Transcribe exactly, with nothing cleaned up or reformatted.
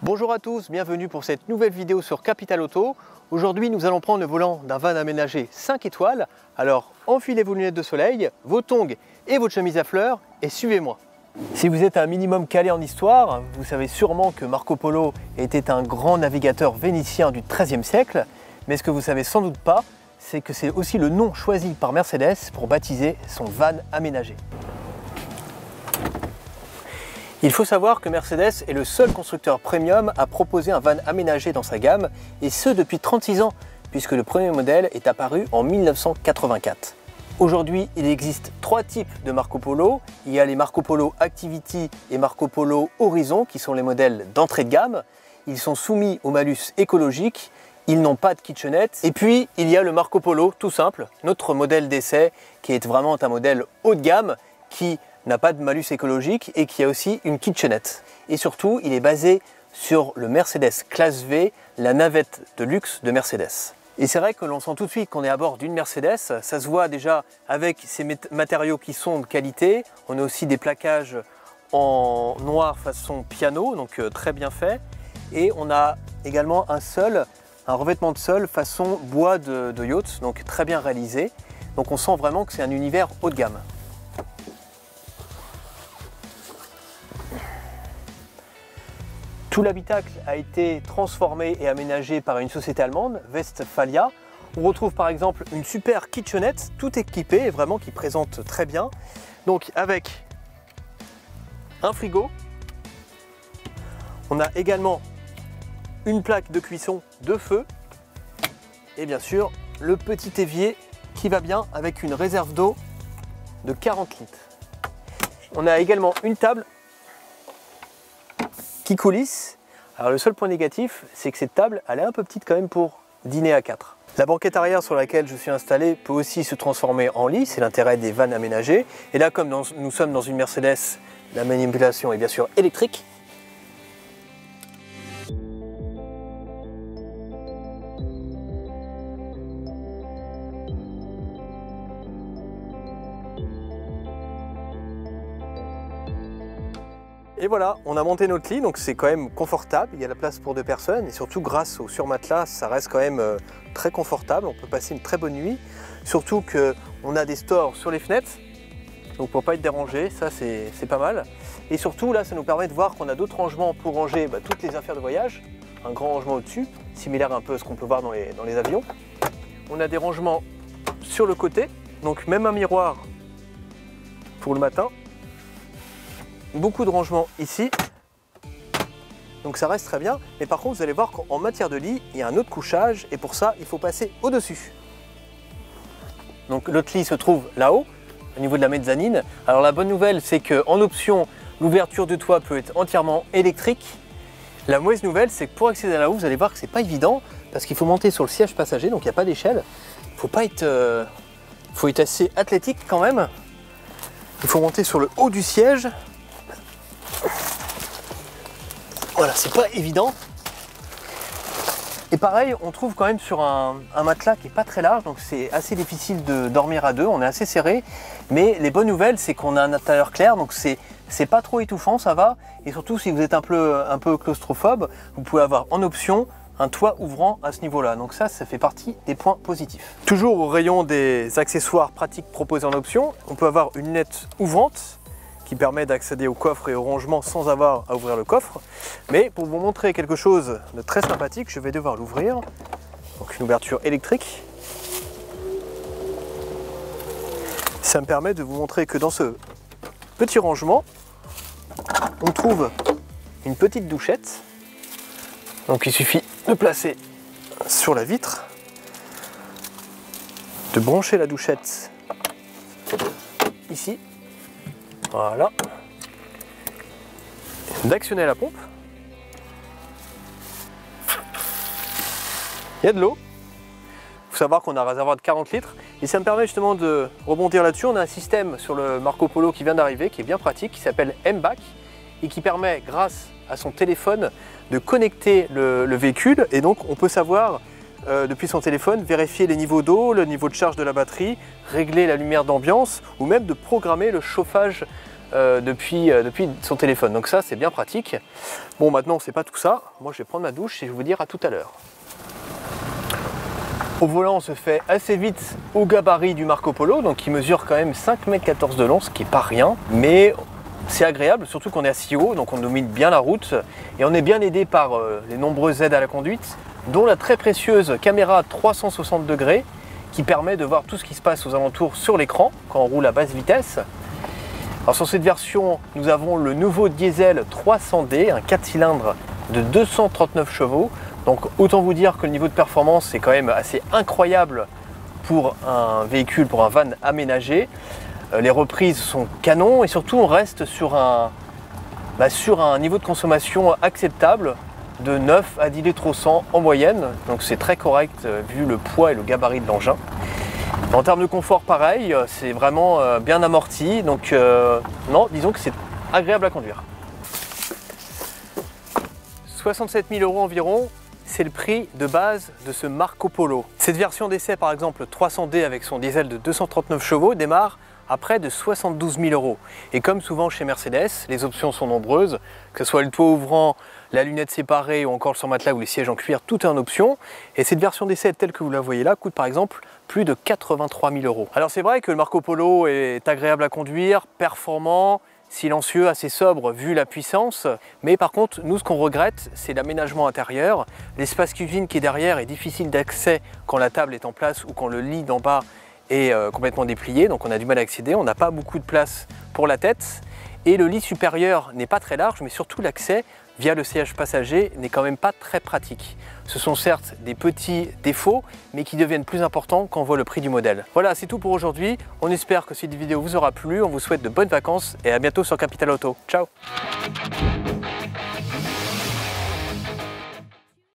Bonjour à tous, bienvenue pour cette nouvelle vidéo sur Capital Auto. Aujourd'hui, nous allons prendre le volant d'un van aménagé cinq étoiles. Alors, enfilez vos lunettes de soleil, vos tongs et votre chemise à fleurs et suivez-moi. Si vous êtes un minimum calé en histoire, vous savez sûrement que Marco Polo était un grand navigateur vénitien du treizième siècle. Mais ce que vous savez sans doute pas, c'est que c'est aussi le nom choisi par Mercedes pour baptiser son van aménagé. Il faut savoir que Mercedes est le seul constructeur premium à proposer un van aménagé dans sa gamme, et ce depuis trente-six ans, puisque le premier modèle est apparu en mille neuf cent quatre-vingt-quatre. Aujourd'hui, il existe trois types de Marco Polo. Il y a les Marco Polo Activity et Marco Polo Horizon, qui sont les modèles d'entrée de gamme. Ils sont soumis au malus écologique, ils n'ont pas de kitchenette. Et puis, il y a le Marco Polo tout simple, notre modèle d'essai, qui est vraiment un modèle haut de gamme, qui n'a pas de malus écologique et qui a aussi une kitchenette. Et surtout, il est basé sur le Mercedes Classe V, la navette de luxe de Mercedes. Et c'est vrai que l'on sent tout de suite qu'on est à bord d'une Mercedes. Ça se voit déjà avec ces matériaux qui sont de qualité. On a aussi des plaquages en noir façon piano, donc très bien fait. Et on a également un sol, un revêtement de sol façon bois de, de yacht, donc très bien réalisé. Donc on sent vraiment que c'est un univers haut de gamme. Tout l'habitacle a été transformé et aménagé par une société allemande, Westphalia. On retrouve par exemple une super kitchenette, tout équipée, vraiment qui présente très bien. Donc avec un frigo. On a également une plaque de cuisson de feu. Et bien sûr, le petit évier qui va bien avec une réserve d'eau de quarante litres. On a également une table qui coulisse. Alors le seul point négatif, c'est que cette table, elle est un peu petite quand même pour dîner à quatre. La banquette arrière sur laquelle je suis installé peut aussi se transformer en lit, c'est l'intérêt des vannes aménagées. Et là, comme dans, nous sommes dans une Mercedes, la manipulation est bien sûr électrique. Et voilà, on a monté notre lit, donc c'est quand même confortable, il y a la place pour deux personnes et surtout grâce au surmatelas, ça reste quand même euh, très confortable, on peut passer une très bonne nuit. Surtout qu'on a des stores sur les fenêtres, donc pour ne pas être dérangé, ça c'est pas mal. Et surtout là, ça nous permet de voir qu'on a d'autres rangements pour ranger bah, toutes les affaires de voyage. Un grand rangement au-dessus, similaire un peu à ce qu'on peut voir dans les, dans les avions. On a des rangements sur le côté, donc même un miroir pour le matin. Beaucoup de rangements ici, donc ça reste très bien, mais par contre vous allez voir qu'en matière de lit, il y a un autre couchage et pour ça il faut passer au-dessus. Donc l'autre lit se trouve là-haut, au niveau de la mezzanine. Alors la bonne nouvelle c'est qu'en option, l'ouverture du toit peut être entièrement électrique. La mauvaise nouvelle c'est que pour accéder là-haut, vous allez voir que c'est pas évident, parce qu'il faut monter sur le siège passager, donc il n'y a pas d'échelle. Il faut pas être, euh, faut être assez athlétique quand même. Il faut monter sur le haut du siège. Voilà, c'est pas évident. Et pareil, on trouve quand même sur un, un matelas qui est pas très large, donc c'est assez difficile de dormir à deux, on est assez serré. Mais les bonnes nouvelles, c'est qu'on a un intérieur clair, donc c'est c'est pas trop étouffant, ça va. Et surtout, si vous êtes un peu, un peu claustrophobe, vous pouvez avoir en option un toit ouvrant à ce niveau-là. Donc ça, ça fait partie des points positifs. Toujours au rayon des accessoires pratiques proposés en option, on peut avoir une lunette ouvrante, qui permet d'accéder au coffre et au rangement sans avoir à ouvrir le coffre. Mais pour vous montrer quelque chose de très sympathique, je vais devoir l'ouvrir. Donc une ouverture électrique. Ça me permet de vous montrer que dans ce petit rangement, on trouve une petite douchette. Donc il suffit de placer sur la vitre, de brancher la douchette ici. Voilà, d'actionner la pompe. Il y a de l'eau. Il faut savoir qu'on a un réservoir de quarante litres et ça me permet justement de rebondir là-dessus. On a un système sur le Marco Polo qui vient d'arriver, qui est bien pratique, qui s'appelle M B A C et qui permet, grâce à son téléphone, de connecter le, le véhicule. Et donc on peut savoir euh, depuis son téléphone, vérifier les niveaux d'eau, le niveau de charge de la batterie, régler la lumière d'ambiance ou même de programmer le chauffage euh, depuis, euh, depuis son téléphone. Donc ça, c'est bien pratique. Bon, maintenant, c'est pas tout ça. Moi, je vais prendre ma douche et je vais vous dire à tout à l'heure. Au volant, on se fait assez vite au gabarit du Marco Polo, donc qui mesure quand même cinq mètres quatorze de long, ce qui n'est pas rien, mais c'est agréable, surtout qu'on est assis haut, donc on domine bien la route, et on est bien aidé par euh, les nombreuses aides à la conduite, dont la très précieuse caméra trois cent soixante degrés, qui permet de voir tout ce qui se passe aux alentours sur l'écran, quand on roule à basse vitesse. Alors sur cette version, nous avons le nouveau diesel trois cents D, un quatre cylindres de deux cent trente-neuf chevaux, donc autant vous dire que le niveau de performance est quand même assez incroyable pour un véhicule, pour un van aménagé. Les reprises sont canons et surtout on reste sur un, bah sur un niveau de consommation acceptable de neuf à dix litres au cent en moyenne. Donc c'est très correct vu le poids et le gabarit de l'engin. En termes de confort pareil, c'est vraiment bien amorti. Donc euh, non, disons que c'est agréable à conduire. soixante-sept mille euros environ. C'est le prix de base de ce Marco Polo. Cette version d'essai, par exemple trois cents D avec son diesel de deux cent trente-neuf chevaux, démarre à près de soixante-douze mille euros. Et comme souvent chez Mercedes, les options sont nombreuses, que ce soit le toit ouvrant, la lunette séparée ou encore le surmatelas ou les sièges en cuir, tout est en option. Et cette version d'essai telle que vous la voyez là coûte par exemple plus de quatre-vingt-trois mille euros. Alors c'est vrai que le Marco Polo est agréable à conduire, performant, silencieux, assez sobre vu la puissance, mais par contre nous ce qu'on regrette c'est l'aménagement intérieur. L'espace cuisine qui est derrière est difficile d'accès quand la table est en place ou quand le lit d'en bas est euh, complètement déplié, donc on a du mal à accéder, on n'a pas beaucoup de place pour la tête et le lit supérieur n'est pas très large, mais surtout l'accès via le siège passager n'est quand même pas très pratique. Ce sont certes des petits défauts, mais qui deviennent plus importants quand on voit le prix du modèle. Voilà, c'est tout pour aujourd'hui. On espère que cette vidéo vous aura plu. On vous souhaite de bonnes vacances et à bientôt sur Capital Auto. Ciao!